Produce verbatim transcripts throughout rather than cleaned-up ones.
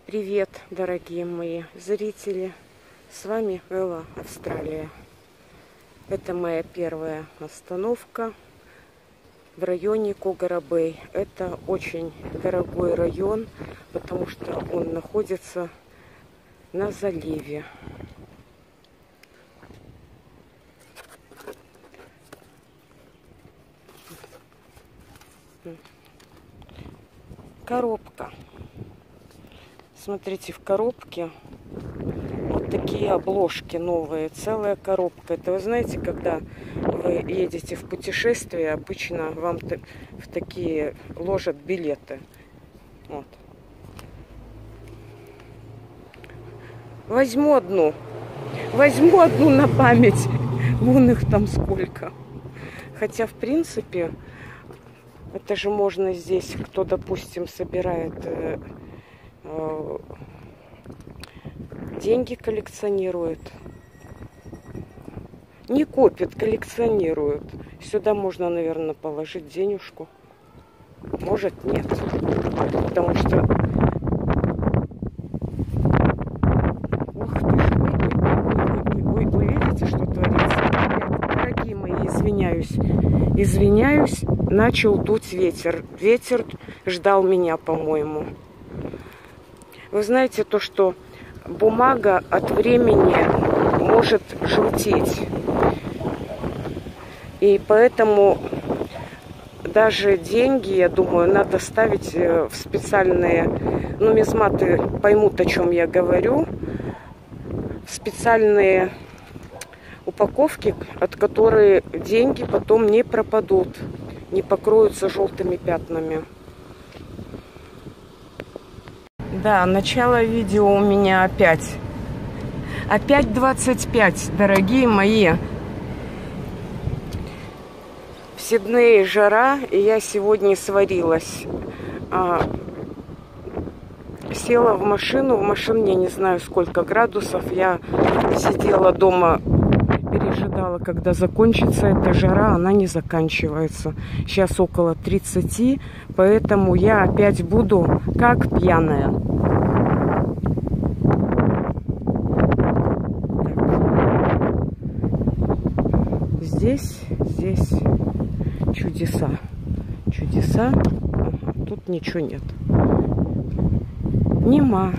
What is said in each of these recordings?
Привет, дорогие мои зрители! С вами Элла, Австралия. Это моя первая остановка в районе Когара-Бэй. Это очень дорогой район, потому что он находится на заливе. Коробка. Смотрите, в коробке вот такие обложки новые, целая коробка. Это вы знаете, когда вы едете в путешествие, обычно вам в такие ложат билеты. Вот. Возьму одну. Возьму одну на память. Вон их там сколько. Хотя, в принципе, это же можно здесь, кто, допустим, собирает... деньги коллекционирует. Не копит, коллекционирует. Сюда можно, наверное, положить денежку. Может, нет. Потому что... Ух ты ж, ой, ой, ой, ой, ой, вы видите, что творится? Дорогие мои, извиняюсь. Извиняюсь, начал дуть ветер. Ветер ждал меня, по-моему. Вы знаете то, что бумага от времени может желтеть. И поэтому даже деньги, я думаю, надо ставить в специальные... Нумизматы поймут, о чем я говорю. В специальные упаковки, от которых деньги потом не пропадут, не покроются желтыми пятнами. Да, начало видео у меня опять. Опять двадцать пять, дорогие мои. В Сиднее жара, и я сегодня сварилась. А, села в машину, в машине не знаю сколько градусов. Я сидела дома, пережидала, когда закончится эта жара. Она не заканчивается. Сейчас около тридцати, поэтому я опять буду как пьяная. Здесь, здесь чудеса. Чудеса. Ага, тут ничего нет. Нема.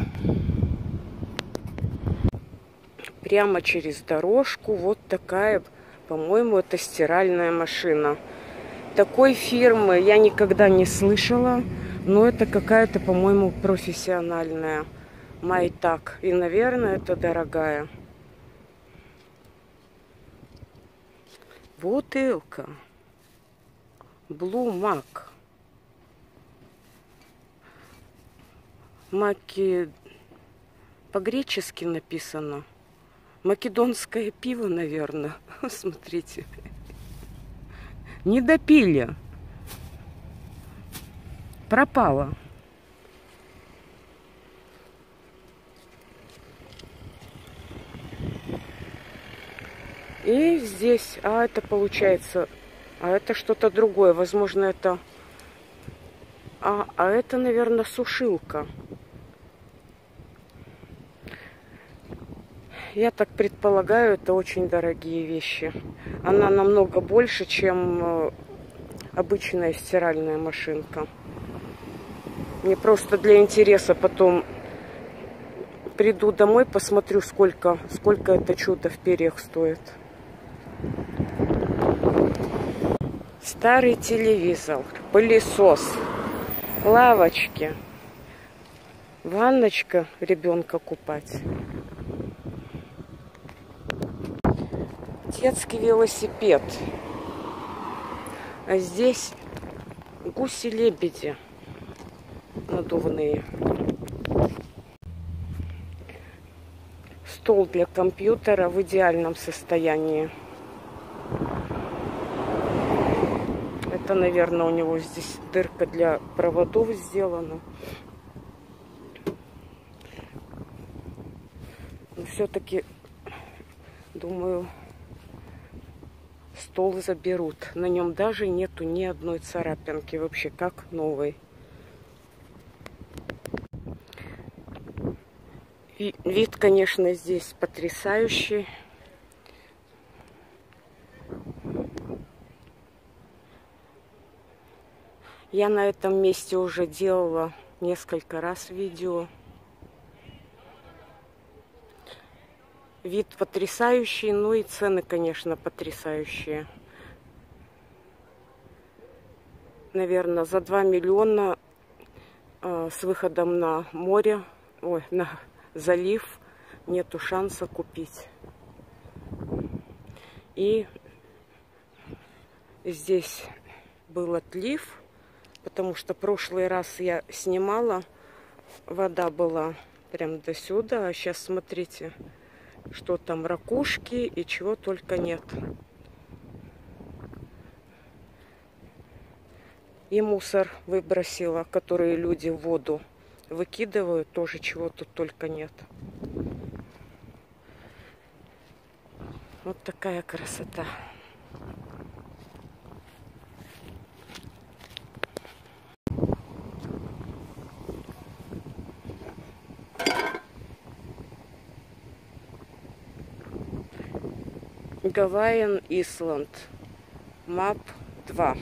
Прямо через дорожку вот такая, по-моему, это стиральная машина. Такой фирмы я никогда не слышала, но это какая-то, по-моему, профессиональная. Майтак. И, наверное, это дорогая. Бутылка. Blue Mac. Маки... По-гречески написано. Македонское пиво, наверное. Смотрите. Не допили. Пропало. И здесь, а это получается, а это что-то другое. Возможно, это, а, а это, наверное, сушилка. Я так предполагаю, это очень дорогие вещи. Она намного больше, чем обычная стиральная машинка. Мне просто для интереса потом приду домой, посмотрю, сколько, сколько это чудо в перьях стоит. Старый телевизор, пылесос, лавочки, ванночка ребенка купать. Детский велосипед. А здесь гуси-лебеди надувные. Стол для компьютера в идеальном состоянии. Это, наверное, у него здесь дырка для проводов сделана. Но все-таки, думаю, стол заберут. На нем даже нету ни одной царапинки. Вообще как новый. И вид, конечно, здесь потрясающий. Я на этом месте уже делала несколько раз видео. Вид потрясающий, ну и цены, конечно, потрясающие. Наверное, за два миллиона э, с выходом на море, ой, на залив нету шанса купить. И здесь был отлив, потому что прошлый раз я снимала, вода была прям до сюда, а сейчас смотрите, что там ракушки и чего только нет. И мусор выбросила, который люди в воду выкидывают, тоже чего тут только нет. Вот такая красота. Гавайян Исланд. Мап два.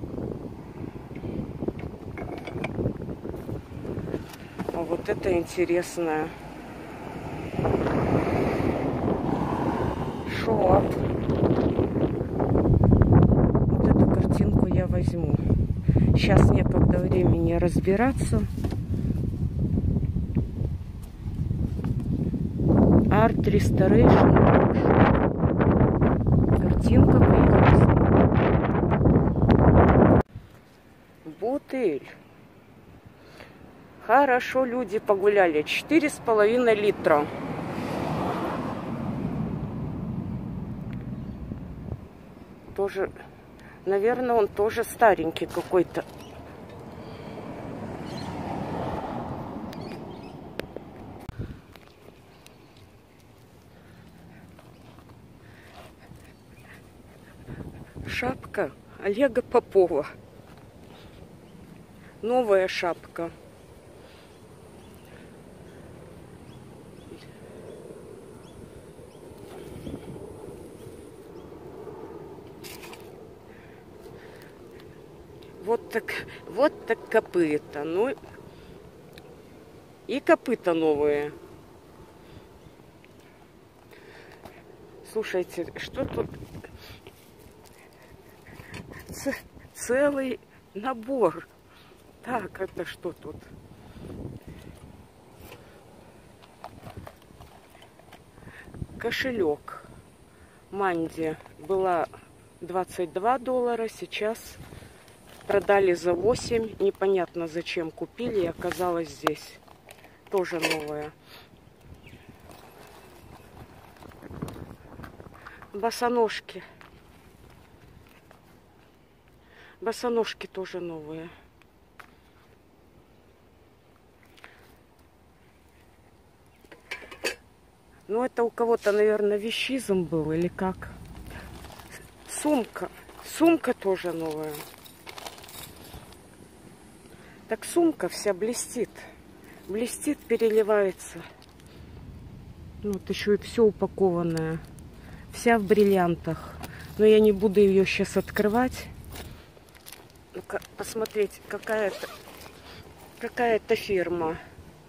А вот это интересное. Шоп. Вот эту картинку я возьму. Сейчас некогда времени разбираться. Арт Restoration. Картинка прекрасная. Бутыль. Хорошо, люди погуляли. Четыре с половиной литра. Тоже, наверное, он тоже старенький какой-то. Шапка Олега Попова. Новая шапка. Вот так, вот так копыта. Ну и копыта новые. Слушайте, что тут? Ц целый набор. Так, это что тут? Кошелек. Манди была двадцать два доллара, сейчас продали за восемь. Непонятно зачем купили, и оказалось здесь. Тоже новая. Босоножки. Босоножки тоже новые. Ну, это у кого-то, наверное, вещизм был или как. Сумка. Сумка тоже новая. Так сумка вся блестит. Блестит, переливается. Вот еще и все упакованное. Вся в бриллиантах. Но я не буду ее сейчас открывать. Ну-ка, посмотреть, какая-то какая-то фирма.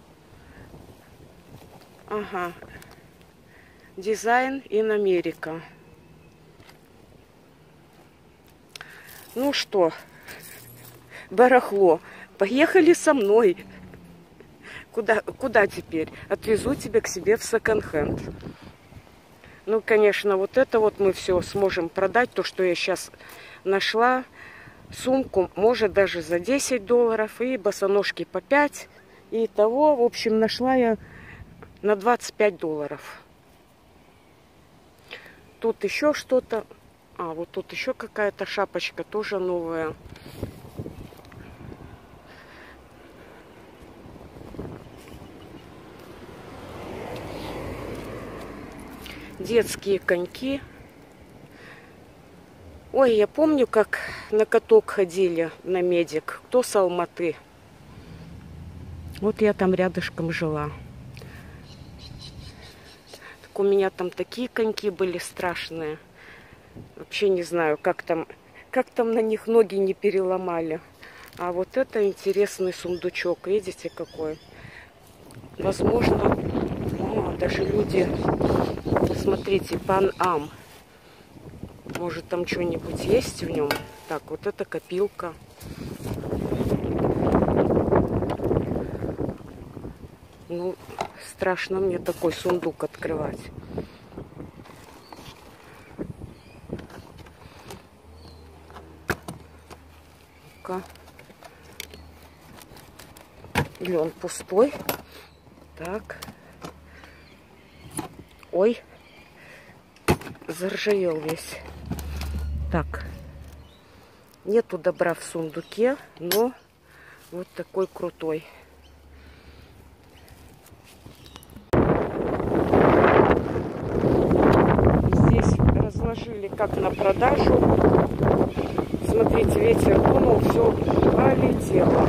Ага. Дизайн in Америка. Ну что, барахло, поехали со мной. Куда, куда теперь? Отвезу тебя к себе в секонд-хенд. Ну, конечно, вот это вот мы все сможем продать. То, что я сейчас нашла. Сумку, может, даже за десять долларов. И босоножки по пять. И того, в общем, нашла я на двадцать пять долларов. Тут еще что-то. А, вот тут еще какая-то шапочка, тоже новая. Детские коньки. Ой, я помню, как на каток ходили на Медик. Кто с Алматы? Вот я там рядышком жила. у меня там такие коньки были страшные. Вообще не знаю, как там, как там на них ноги не переломали. А вот это интересный сундучок. Видите, какой? Возможно, о, даже люди, посмотрите, Пан-Ам. Может, там что-нибудь есть в нем? Так, вот это копилка. Ну, страшно мне такой сундук открывать. Ну-ка. Или он пустой? Так. Ой. Заржавел весь. Так. Нету добра в сундуке, но вот такой крутой. Здесь разложили как на продажу. Смотрите, ветер дунул, все полетело.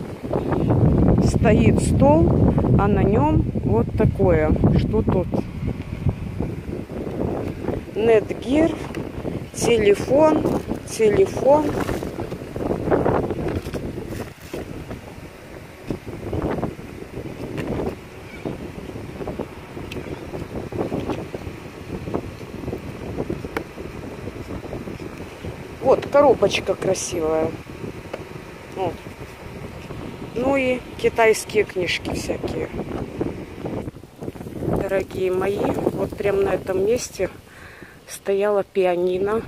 Стоит стол, а на нем вот такое. Что тут? Netgear, телефон, телефон. Вот коробочка красивая. Вот. Ну и китайские книжки всякие. Дорогие мои, вот прямо на этом месте стояла пианино.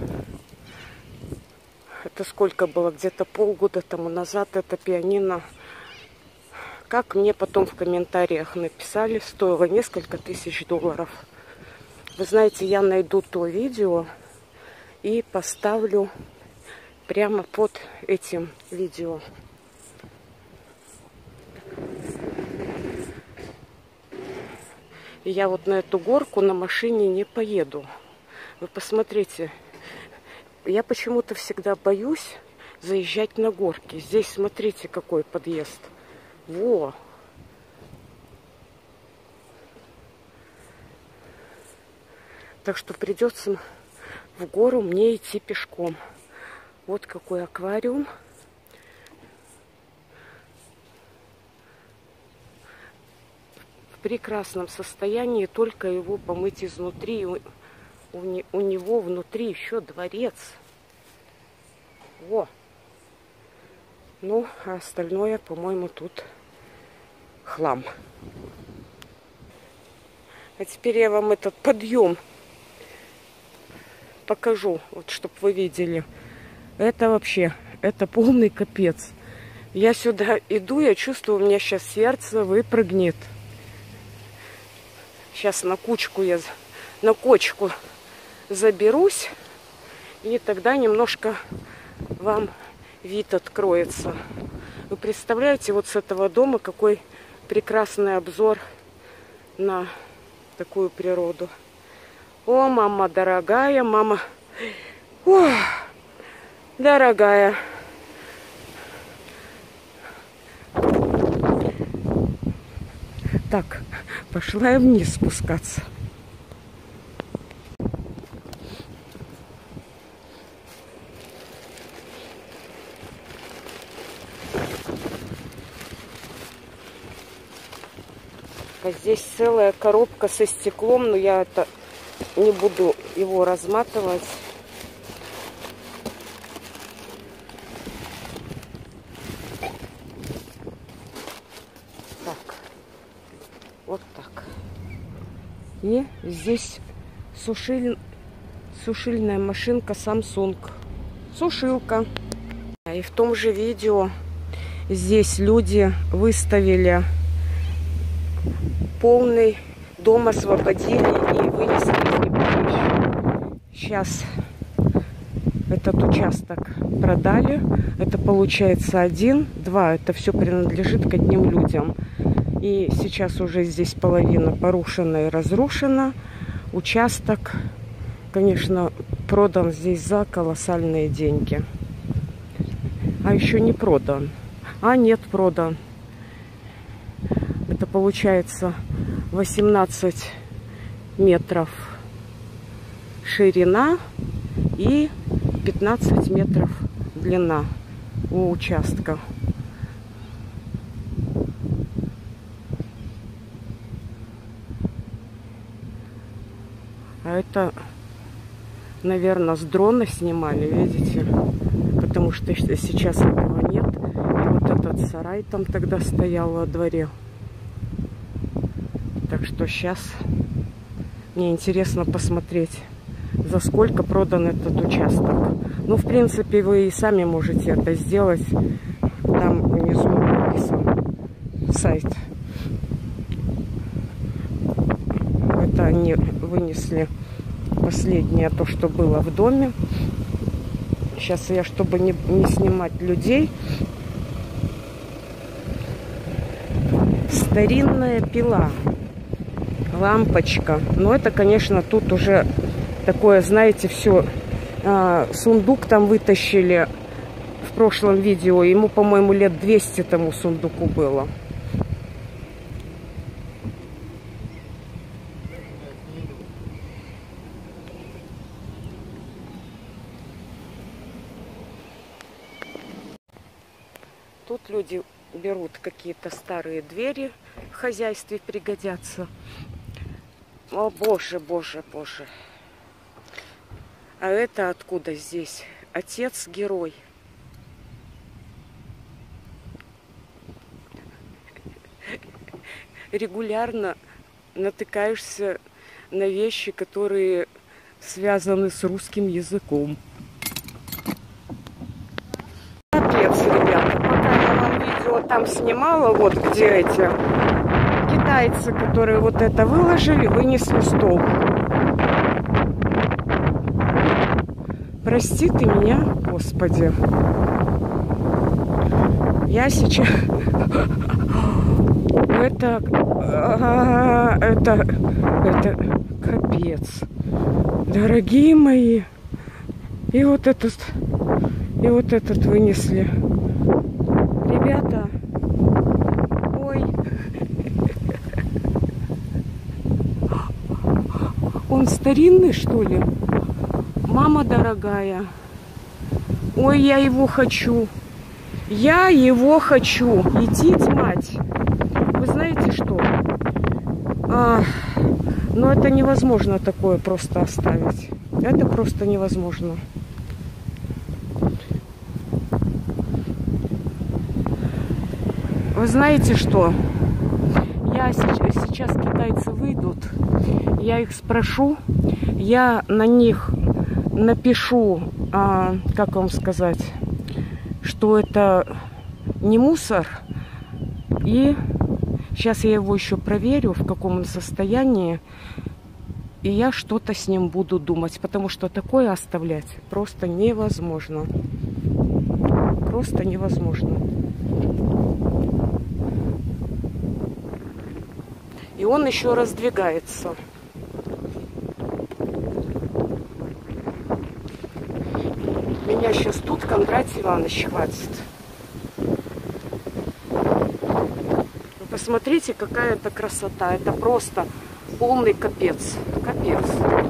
Это сколько было? Где-то полгода тому назад это пианино, как мне потом в комментариях написали, стоило несколько тысяч долларов. Вы знаете, я найду то видео и поставлю прямо под этим видео. И я вот на эту горку на машине не поеду. Вы посмотрите, я почему-то всегда боюсь заезжать на горки. Здесь смотрите, какой подъезд. Во! Так что придется в гору мне идти пешком. Вот какой аквариум. В прекрасном состоянии, только его помыть изнутри. У, у, у него внутри еще дворец. Во! Ну, а остальное, по-моему, тут хлам. А теперь я вам этот подъем покажу, вот, чтобы вы видели. Это вообще, это полный капец. Я сюда иду, я чувствую, у меня сейчас сердце выпрыгнет. Сейчас на кучку я, на кочку заберусь, и тогда немножко вам вид откроется. Вы представляете, вот с этого дома какой прекрасный обзор на такую природу. О, мама дорогая, мама... Ох, дорогая. Так, пошла я вниз спускаться. А здесь целая коробка со стеклом, но я это не буду его разматывать. Так, вот так. И здесь сушиль... сушильная машинка Samsung. Сушилка. И в том же видео здесь люди выставили полный дом, освободили и вынесли хлеб. Сейчас этот участок продали. Это получается один, два. Это все принадлежит к одним людям. И сейчас уже здесь половина порушена и разрушена. Участок, конечно, продан здесь за колоссальные деньги. А еще не продан. А нет, продан. Это получается восемнадцать метров ширина и пятнадцать метров длина у участка. А это, наверное, с дрона снимали, видите? Потому что сейчас этого нет. И вот этот сарай там тогда стоял во дворе. Так что сейчас мне интересно посмотреть, за сколько продан этот участок. Ну, в принципе, вы и сами можете это сделать. Там внизу написан сайт. Это они вынесли последнее, то, что было в доме. Сейчас я, чтобы не, не снимать людей. Старинная пила. Лампочка. Но это, конечно, тут уже такое, знаете, все. А, сундук там вытащили в прошлом видео. Ему, по-моему, лет двести тому сундуку было. Тут люди берут какие-то старые двери, в хозяйстве пригодятся. О, боже, боже, боже. А это откуда здесь? Отец-герой. Регулярно натыкаешься на вещи, которые связаны с русским языком. Капец, ребята. Пока я вам видео там снимала, вот где эти китайцы, которые вот это выложили, вынесли стол. Прости ты меня, Господи. Я сейчас... Это... Это... Это... Капец. Дорогие мои. И вот этот... И вот этот вынесли. Ребята. Ой. Он старинный, что ли? Мама дорогая. Ой, я его хочу. Я его хочу. Идите, мать. Вы знаете что? А, ну, это невозможно такое просто оставить. Это просто невозможно. Вы знаете что? Я сейчас, сейчас китайцы выйдут. Я их спрошу. Я на них напишу, а, как вам сказать, что это не мусор. И сейчас я его еще проверю, в каком он состоянии. И я что-то с ним буду думать. Потому что такое оставлять просто невозможно. Просто невозможно. И он еще раздвигается. Меня сейчас тут Кондратий Иванович хватит. Вы посмотрите, какая это красота. Это просто полный капец. Капец.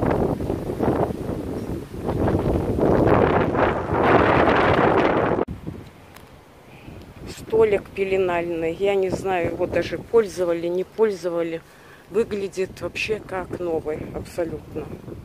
Столик пеленальный. Я не знаю, его даже пользовали, не пользовали. Выглядит вообще как новый. Абсолютно.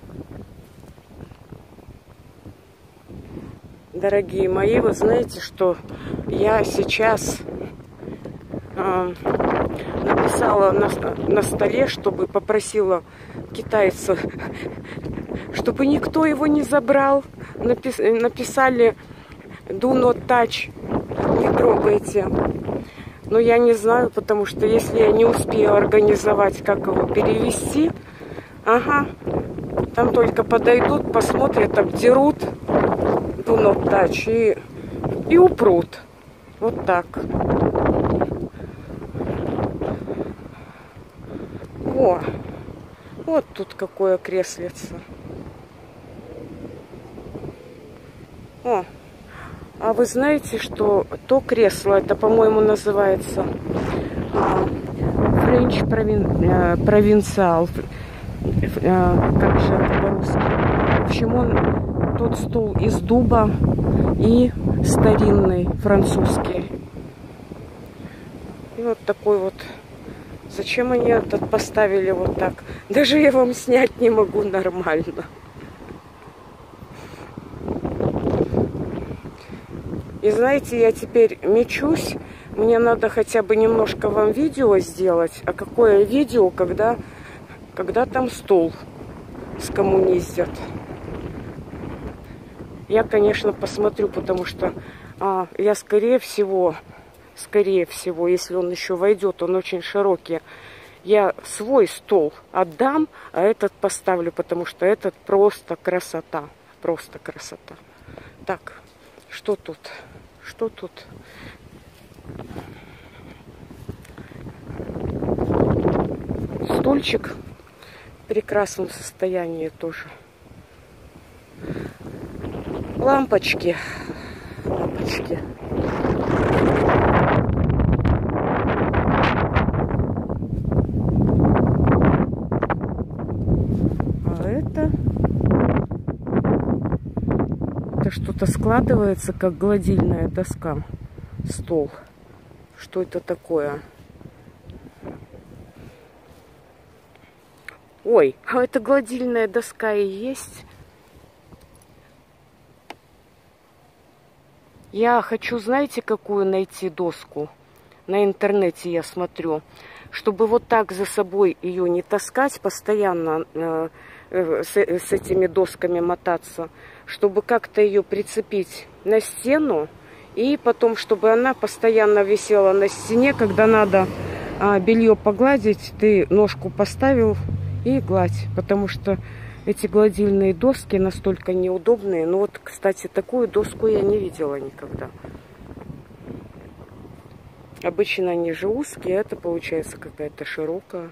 Дорогие мои, вы знаете, что я сейчас э, написала на, на столе, чтобы попросила китайцев, чтобы никто его не забрал. Напис, написали do not touch, не трогайте. Но я не знаю, потому что если я не успею организовать, как его перевести, ага, там только подойдут, посмотрят, обдерут. Do not touch и, и упрут. Вот так. О, вот тут какое креслице. О, а вы знаете, что то кресло, это, по-моему, называется French Provincial. э, как же это по-русски? В общем, он тот стол из дуба и старинный, французский. И вот такой вот. Зачем они этот поставили вот так? Даже я вам снять не могу нормально. И знаете, я теперь мечусь. Мне надо хотя бы немножко вам видео сделать. А какое видео, когда, когда там стол скоммуниздят? Я, конечно, посмотрю, потому что а, я, скорее всего, скорее всего, если он еще войдет, он очень широкий, я свой стол отдам, а этот поставлю, потому что этот просто красота. Просто красота. Так, что тут? Что тут? Стульчик в прекрасном состоянии тоже. Лампочки. Лампочки. А это... Это что-то складывается, как гладильная доска. Стол. Что это такое? Ой, а это гладильная доска и есть. Я хочу, знаете, какую найти доску? На интернете я смотрю. Чтобы вот так за собой ее не таскать, постоянно э, э, с, с этими досками мотаться. Чтобы как-то ее прицепить на стену. И потом, чтобы она постоянно висела на стене. Когда надо а, белье погладить, ты ножку поставил и гладь. Потому что эти гладильные доски настолько неудобные. Ну вот, кстати, такую доску я не видела никогда. Обычно они же узкие, а это получается какая-то широкая.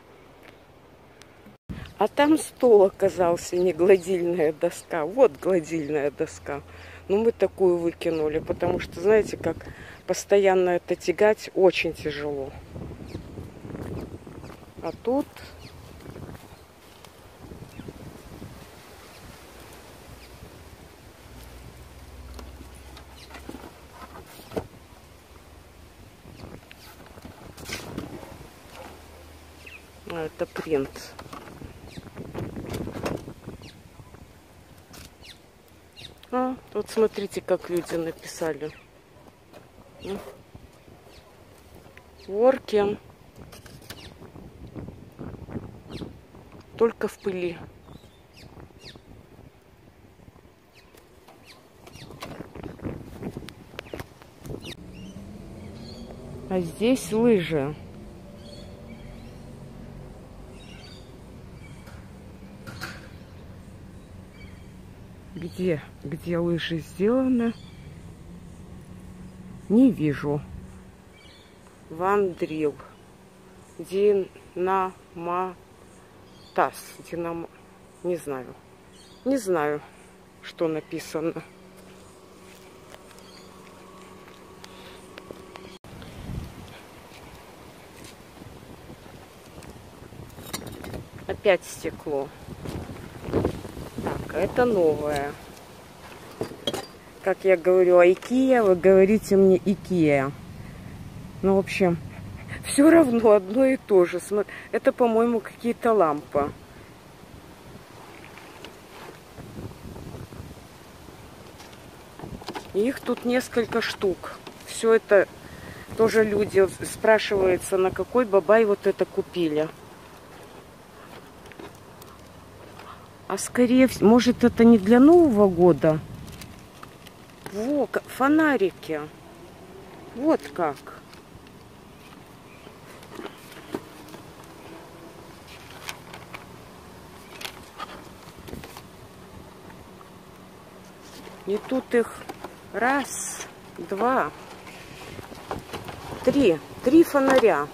А там стол оказался, не гладильная доска. Вот гладильная доска. Ну мы такую выкинули, потому что, знаете, как постоянно это тягать очень тяжело. А тут... Это принт. А, вот смотрите, как люди написали. Working. Только в пыли. А здесь лыжи. Где, где лыжи сделаны, не вижу. Вандрил. Динаматас. Динамо... Не знаю. Не знаю, что написано. Опять стекло. Так, это новое. Как я говорю, IKEA, вы говорите мне IKEA. Ну, в общем, все равно одно и то же. Это, по-моему, какие-то лампы. Их тут несколько штук. Все это тоже люди спрашиваются, на какой бабай вот это купили. А скорее всего, может, это не для Нового года? Во, фонарики. Вот как. И тут их раз, два, три. Три фонаря.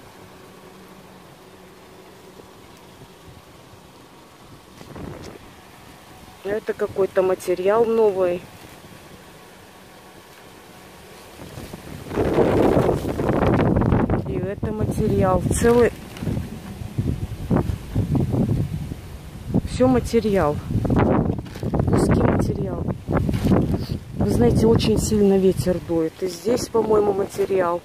Это какой-то материал новый. И это материал. Целый... все материал. Куски материал. Вы знаете, очень сильно ветер дует. И здесь, по-моему, материал.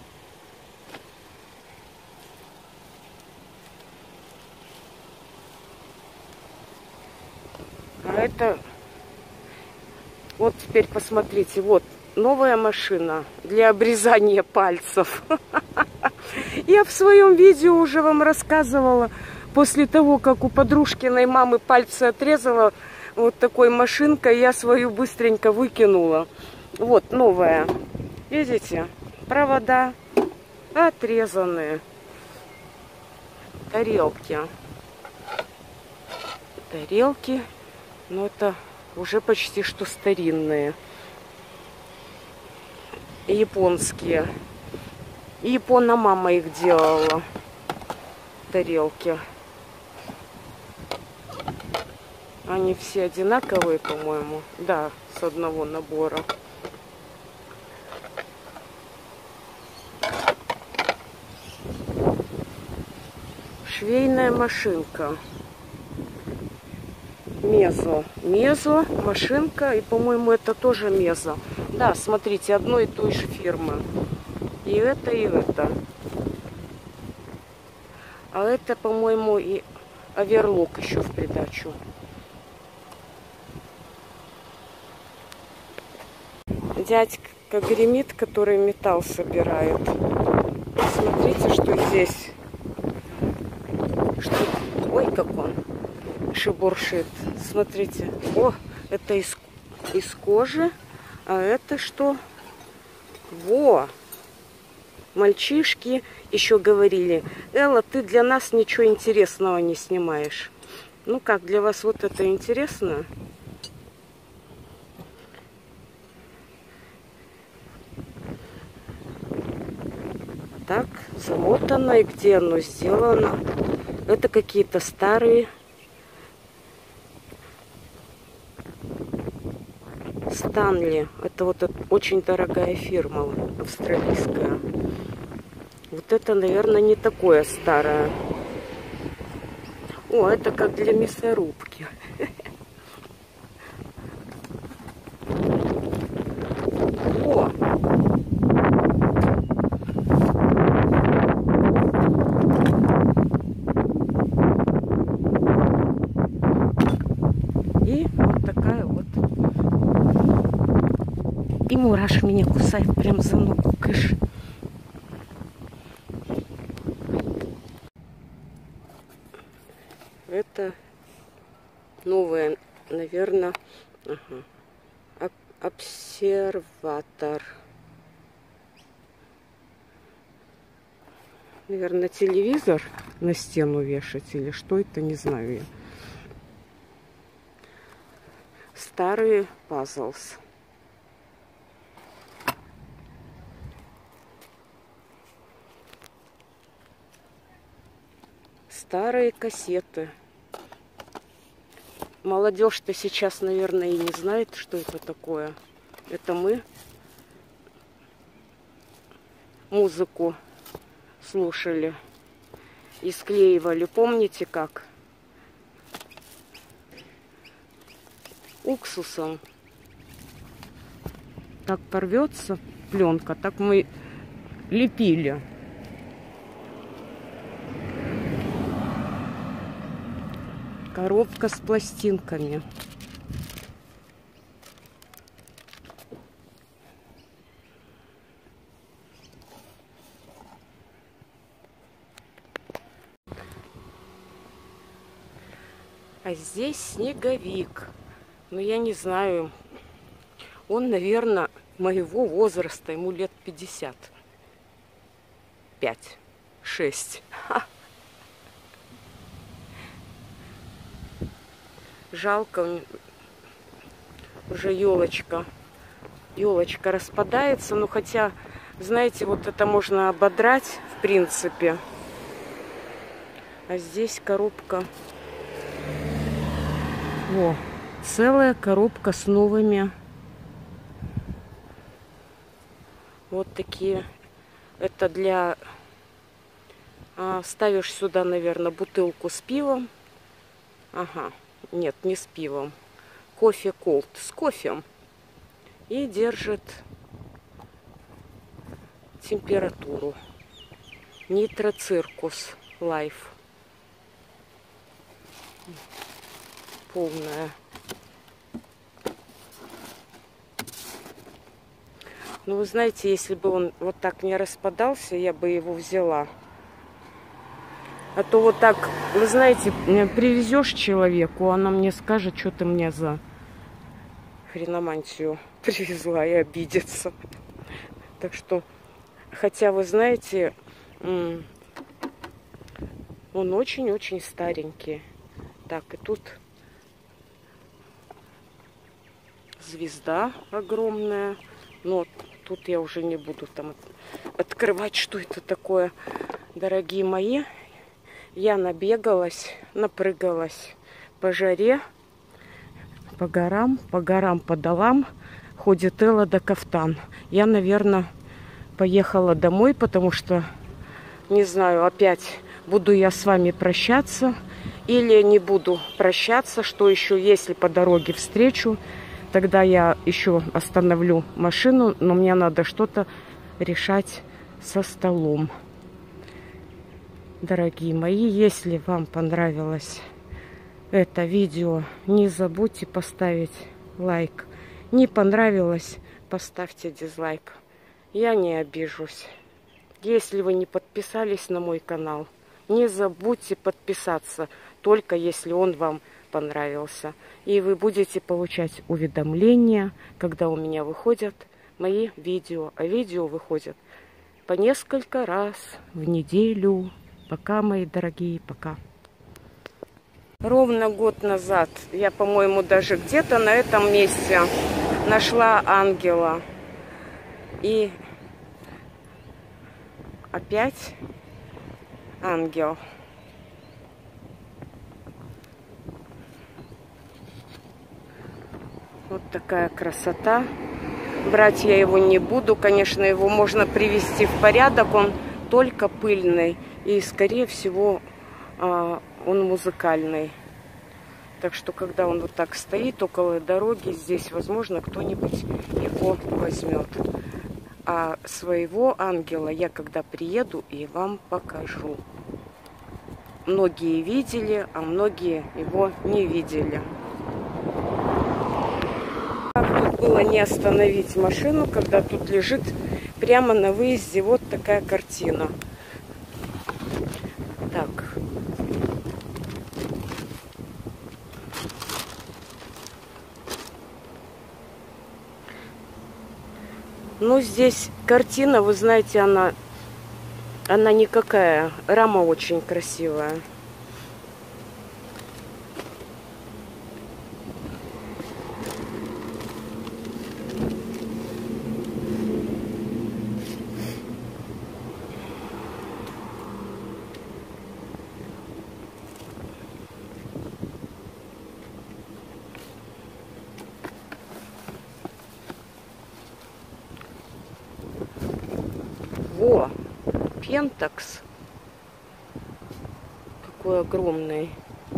А это... Вот теперь посмотрите. Вот новая машина для обрезания пальцев. Я в своем видео уже вам рассказывала. После того, как у подружкиной мамы пальцы отрезала вот такой машинкой, я свою быстренько выкинула. Вот новая. Видите? Провода отрезанные. Тарелки. Тарелки. Но это уже почти что старинные. Японские. Япона мама их делала. Тарелки. Они все одинаковые, по-моему. Да, с одного набора. Швейная машинка. Мезо. Мезо, машинка. И, по-моему, это тоже Мезо. Да, смотрите, одной и той же фирмы. И это, и это. А это, по-моему, и оверлок еще в придачу. Дядька гремит, который металл собирает. Смотрите, что здесь. Что... Ой, как он шебуршит. Смотрите. О, это из, из кожи. А это что? Во! Мальчишки еще говорили: Элла, ты для нас ничего интересного не снимаешь. Ну как, для вас вот это интересно? Так, замотано. И где оно сделано? Это какие-то старые. Станли. Это вот это очень дорогая фирма австралийская. Вот это, наверное, не такое старое. О, это как для мясорубки. О! И вот такая вот. И мурашка меня кусает прям за ногу. Кыш. Это новое, наверное, ага. Обсерватор. Наверное, телевизор на стену вешать или что это, не знаю я. Старые пазлс. Старые кассеты. Молодежь-то сейчас, наверное, и не знает, что это такое. Это мы музыку слушали и склеивали. Помните как? Уксусом. Так порвется пленка, так мы лепили. Коробка с пластинками. А здесь снеговик. Но я не знаю. Он, наверное, моего возраста. Ему лет пятьдесят. Пять. Шесть. Жалко, уже елочка. Елочка распадается, но хотя, знаете, вот это можно ободрать, в принципе. А здесь коробка. О, целая коробка с новыми. Вот такие. Это для... А, ставишь сюда, наверное, бутылку с пивом. Ага, нет, не с пивом. Кофе колд с кофем. И держит температуру. Нитроциркус Лайф. Полная. Ну, вы знаете, если бы он вот так не распадался, я бы его взяла. А то вот так, вы знаете, привезешь человеку, она мне скажет, что ты мне за хреномантию привезла, и обидится. Так что, хотя, вы знаете, он очень-очень старенький. Так, и тут звезда огромная. Но тут я уже не буду там открывать, что это такое. Дорогие мои, я набегалась, напрыгалась по жаре, по горам, по горам, по долам. Ходит Элла да кафтан. Я, наверное, поехала домой, потому что, не знаю, опять буду я с вами прощаться или не буду прощаться, что еще, если по дороге встречу, тогда я еще остановлю машину, но мне надо что-то решать со столом. Дорогие мои, если вам понравилось это видео, не забудьте поставить лайк. Не понравилось, поставьте дизлайк. Я не обижусь. Если вы не подписались на мой канал, не забудьте подписаться, только если он вам понравился. И вы будете получать уведомления, когда у меня выходят мои видео. А видео выходят по несколько раз в неделю. Пока, мои дорогие, пока. Ровно год назад я, по-моему, даже где-то на этом месте нашла ангела. И опять ангел. Вот такая красота. Брать я его не буду. Конечно, его можно привести в порядок. Он только пыльный. И, скорее всего, он музыкальный. Так что, когда он вот так стоит около дороги, здесь, возможно, кто-нибудь его возьмет. А своего ангела я, когда приеду, и вам покажу. Многие видели, а многие его не видели. Тут было не остановить машину, когда тут лежит прямо на выезде вот такая картина. Так. Ну, здесь картина, вы знаете, она, она никакая. Рама очень красивая. Во, Пентакс. Какой огромный.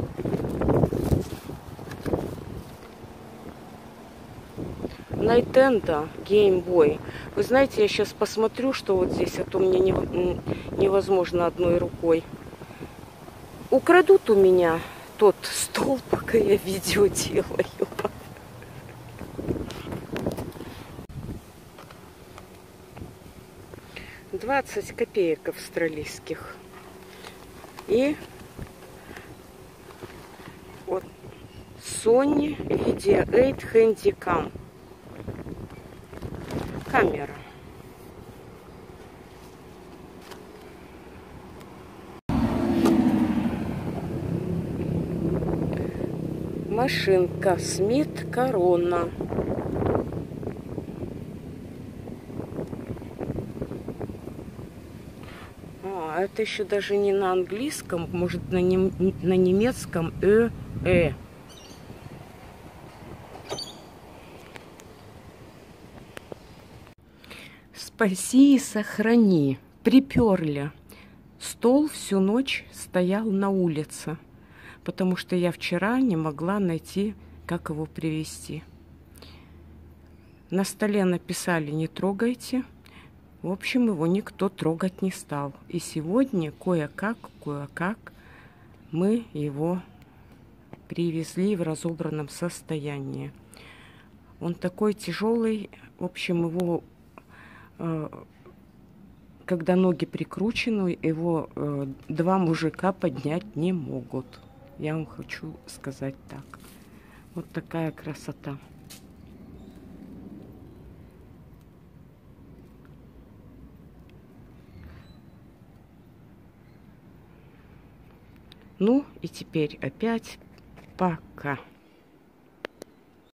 Nintendo Game Boy. Вы знаете, я сейчас посмотрю, что вот здесь, а то мне не, невозможно одной рукой. Украдут у меня тот стол, пока я видео делаю. двадцать копеек австралийских. И вот Sony Lydia восемь Handycam. Камера. Машинка Смит Корона. А, это еще даже не на английском, может, на, нем, на немецком э э. Спаси и сохрани. Приперли. Стол всю ночь стоял на улице. потому что я вчера не могла найти, как его привезти. На столе написали «не трогайте». В общем, его никто трогать не стал. И сегодня кое-как, кое-как мы его привезли в разобранном состоянии. Он такой тяжелый. В общем, его, э, когда ноги прикручены, его э, два мужика поднять не могут. Я вам хочу сказать так. Вот такая красота. Ну и теперь опять пока.